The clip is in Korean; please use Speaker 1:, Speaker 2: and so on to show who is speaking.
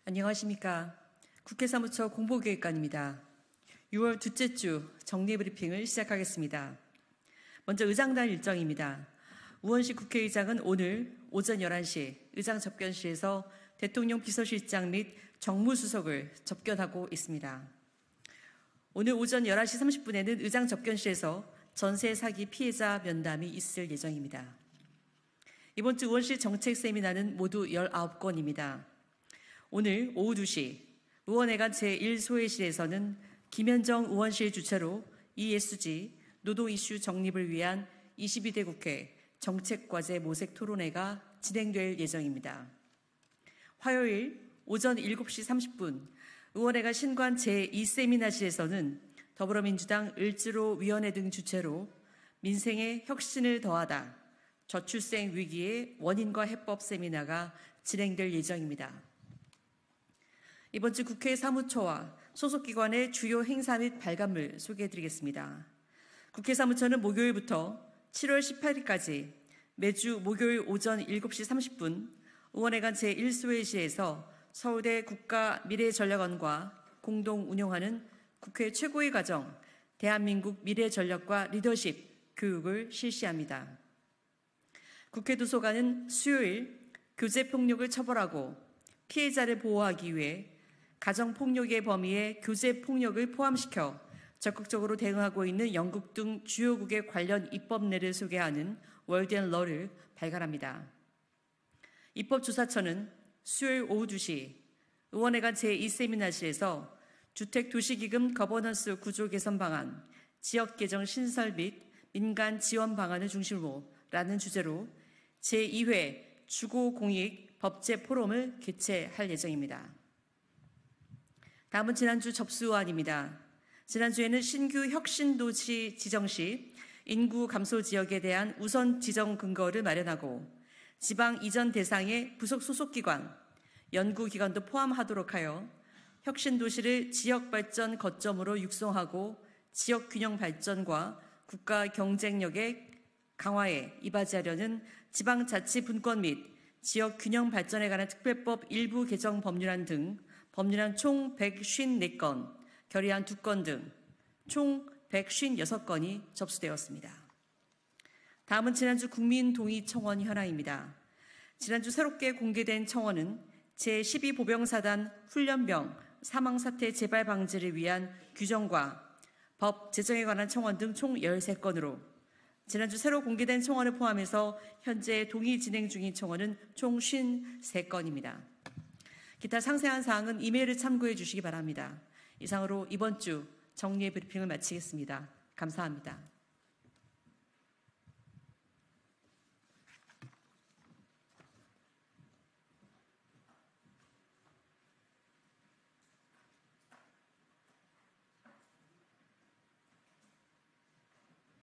Speaker 1: 안녕하십니까. 국회 사무처 공보기획관입니다. 6월 둘째 주 정례 브리핑을 시작하겠습니다. 먼저 의장단 일정입니다. 우원식 국회의장은 오늘 오전 11시 의장 접견실에서 대통령 비서실장 및 정무수석을 접견하고 있습니다. 오늘 오전 11시 30분에는 의장 접견실에서 전세 사기 피해자 면담이 있을 예정입니다. 이번 주 우원실 정책 세미나는 모두 19건입니다. 오늘 오후 2시 의원회관 제1소회실에서는 김현정 의원실 주최로 ESG 노동 이슈 정립을 위한 22대 국회 정책과제 모색 토론회가 진행될 예정입니다. 화요일 오전 7시 30분 의원회관 신관 제2세미나실에서는 더불어민주당 을지로 위원회 등 주최로 민생의 혁신을 더하다 저출생 위기의 원인과 해법 세미나가 진행될 예정입니다. 이번 주 국회 사무처와 소속기관의 주요 행사 및 발간물 소개해드리겠습니다. 국회 사무처는 목요일부터 7월 18일까지 매주 목요일 오전 7시 30분 의원회관 제1소회실에서 서울대 국가미래전략원과 공동 운영하는 국회 최고의 과정 대한민국 미래전략과 리더십 교육을 실시합니다. 국회 도서관은 수요일 교제폭력을 처벌하고 피해자를 보호하기 위해 가정폭력의 범위에 교제폭력을 포함시켜 적극적으로 대응하고 있는 영국 등 주요국의 관련 입법례를 소개하는 월드앤러를 발간합니다. 입법조사처는 수요일 오후 2시 의원회관 제2세미나실에서 주택도시기금 거버넌스 구조 개선 방안, 지역개정 신설 및 민간 지원 방안을 중심으로 라는 주제로 제2회 주거공익 법제 포럼을 개최할 예정입니다. 다음은 지난주 접수안입니다. 지난주에는 신규 혁신도시 지정 시 인구 감소 지역에 대한 우선 지정 근거를 마련하고 지방 이전 대상의 부속 소속기관, 연구기관도 포함하도록 하여 혁신도시를 지역발전 거점으로 육성하고 지역균형 발전과 국가 경쟁력의 강화에 이바지하려는 지방자치분권 및 지역균형 발전에 관한 특별법 일부 개정 법률안 등 법률안 총 154건, 결의안 2건 등 총 156건이 접수되었습니다. 다음은 지난주 국민동의 청원 현황입니다. 지난주 새롭게 공개된 청원은 제12보병사단 훈련병 사망사태 재발 방지를 위한 규정과 법 제정에 관한 청원 등 총 13건으로 지난주 새로 공개된 청원을 포함해서 현재 동의 진행 중인 청원은 총 53건입니다. 기타 상세한 사항은 이메일을 참고해 주시기 바랍니다. 이상으로 이번 주 정례 브리핑을 마치겠습니다. 감사합니다.